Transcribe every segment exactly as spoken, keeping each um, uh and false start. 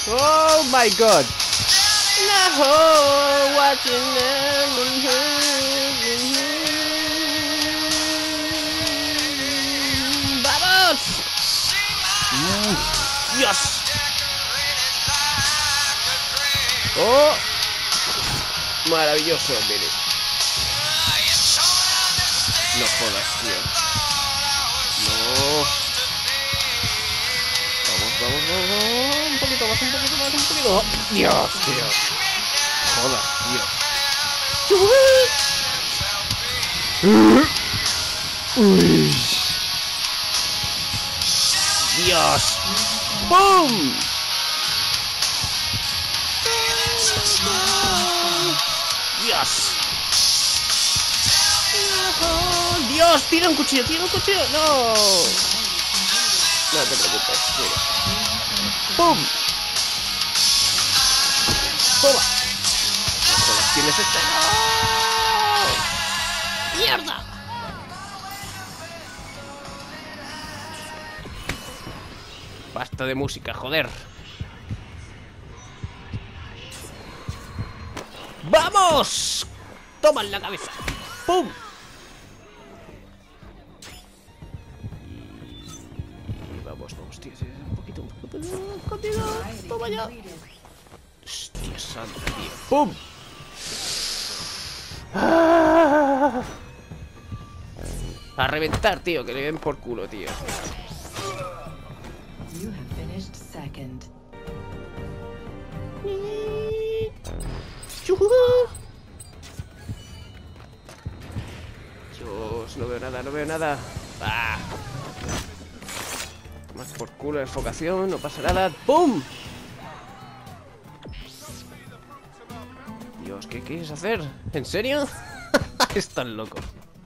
Oh my god. No, watching ¡vamos! ¡Dios! ¡Oh! Maravilloso, mire. No jodas, tío. No. Vamos, vamos, vamos. Un poquito más, un poquito más, un poquito más. Dios, tío. Jodas, tío. Uy. Dios. ¡Bum! Dios. Dios, tira un cuchillo, tira un cuchillo. No. No te preocupes, mira. ¡Pum! ¡Toma! No, ¿quién es este? ¡No! ¡Mierda! Basta de música, joder. ¡Vamos! Toma en la cabeza. ¡Pum! Y vamos, vamos, tío. Un poquito, un poquito. Contigo. Toma ya. Hostia santa, tío. ¡Pum! ¡Ah! A reventar, tío. Que le den por culo, tío. Dios, no veo nada, no veo nada. Ah. Más por culo de enfocación, no pasa nada. ¡Pum! Dios, ¿qué quieres hacer? ¿En serio? Estás loco.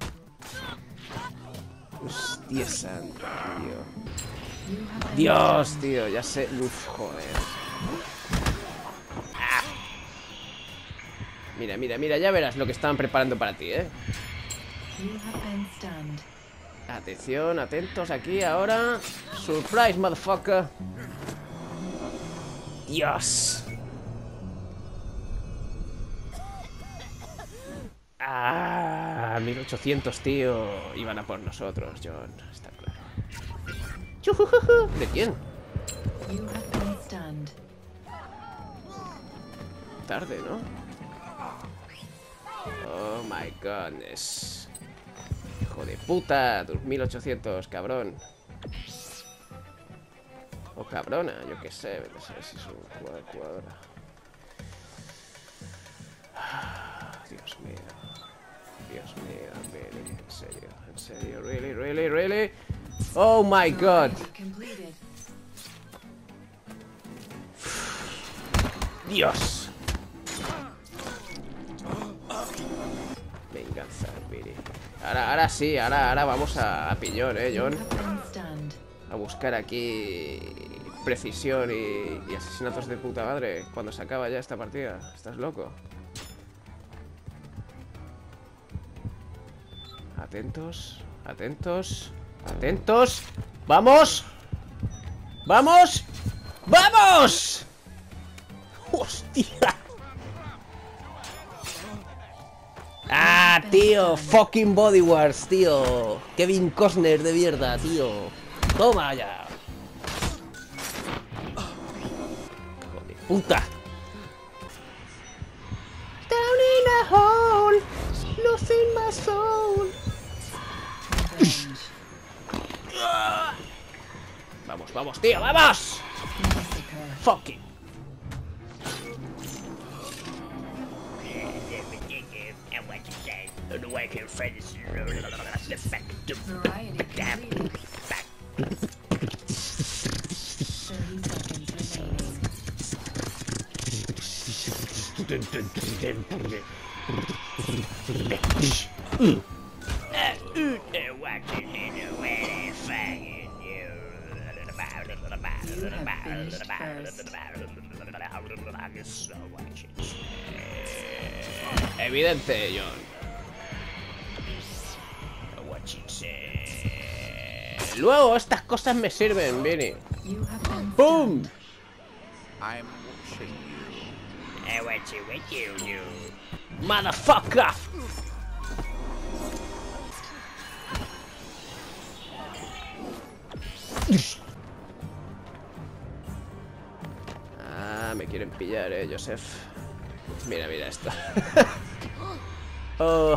Hostia santa, tío. Dios, tío, ya sé. Uf, joder. Ah. Mira, mira, mira, ya verás lo que estaban preparando para ti, ¿eh? Atención, atentos aquí ahora. Surprise, motherfucker. Dios. Ah, mil ochocientos, tío. Iban a por nosotros, John. Está claro. ¿De quién? Tarde, ¿no? Oh my goodness. Hijo de puta. dos mil ochocientos, cabrón. O cabrona, yo qué sé. No sé si es un jugador, jugadora. Dios mío. Dios mío, really, en serio, en serio, really, really, really. Oh my god. Dios. Venganza, Viri. Ahora, ahora sí, ahora, ahora vamos a, a pillón, eh, John. A buscar aquí precisión y, y asesinatos de puta madre cuando se acaba ya esta partida. ¿Estás loco? Atentos, atentos, atentos. ¡Vamos! ¡Vamos! ¡Vamos! ¡Hostia! ¡Ah, tío! ¡Fucking Body Wars, tío! Kevin Costner de mierda, tío. ¡Toma ya! ¡Hijo de puta! Down in a hole, losing my soul. Vamos, vamos, tío, vamos. Fucking. Evidente, John. Luego estas cosas me sirven, Vinny. ¡Pum! I'm watching you. I'm watching you, you. Motherfucker! Ah, me quieren pillar, eh, Joseph. Mira, mira esto. Oh.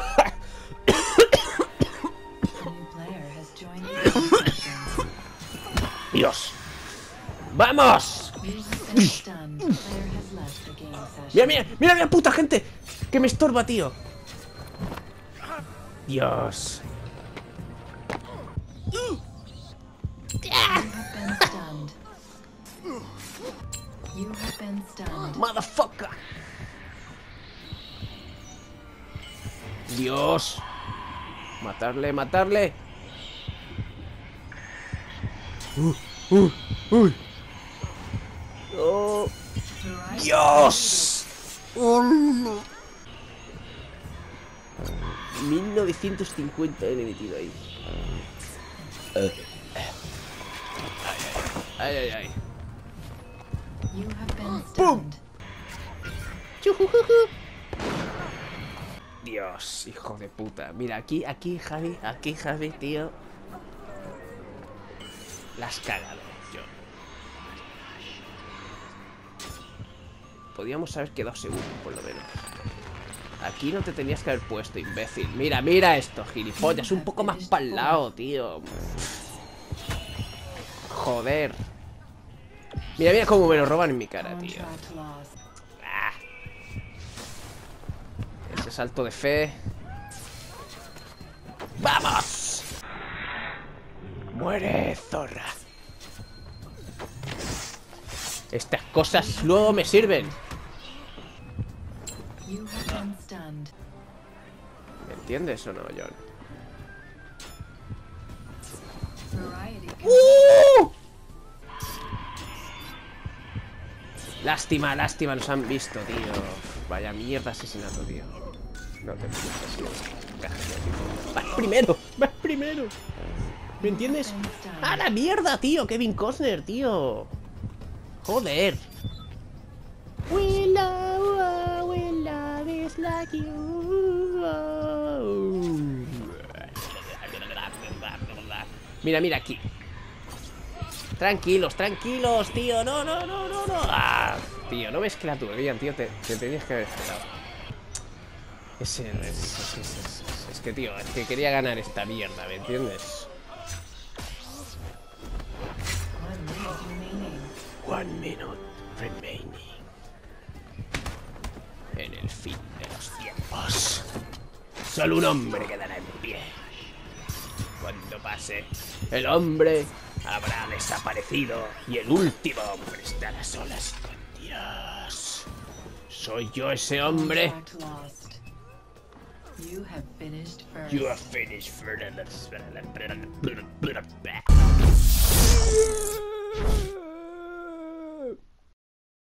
Dios. ¡Vamos! Mira, mira, mira, mira, puta gente que me estorba, tío. Dios. Motherfucker. Dios. Matarle, matarle. Uh, uh, uh. Oh. Dios. Oh, no. mil novecientos cincuenta he metido ahí. Ay, ay, ay. ¡Pum! Dios, hijo de puta. Mira, aquí, aquí, Javi, aquí, Javi, tío. La has cagado, yo. Podíamos haber quedado seguros, por lo menos. Aquí no te tenías que haber puesto, imbécil. Mira, mira esto, gilipollas. Un poco más para el lado, tío. Joder. Mira, mira cómo me lo roban en mi cara, tío. Ah. Ese salto de fe. ¡Vamos! ¡Muere, zorra! Estas cosas luego me sirven. ¿Me entiendes o no, John? ¡Uh! Lástima, lástima, nos han visto, tío. Vaya mierda asesinato, tío. No te preocupes, tío. Vas primero, vas primero. ¿Me entiendes? ¡Ah, la mierda, tío! Kevin Costner, tío. Joder. We love, we love is like you. Mira, mira aquí. Tranquilos, tranquilos, tío. No, no, no, no, no. Ah, tío, no ves que la tubería, tío. Te, te tenías que haber esperado. Es, es, es, es, es, es que, tío, es que quería ganar esta mierda, ¿me entiendes? One minute remaining. En el fin de los tiempos. Solo un hombre quedará en pie. Cuando pase, el hombre habrá desaparecido y el último hombre estará solas con Dios. ¿Soy yo ese hombre? You have finished first. You have finished first.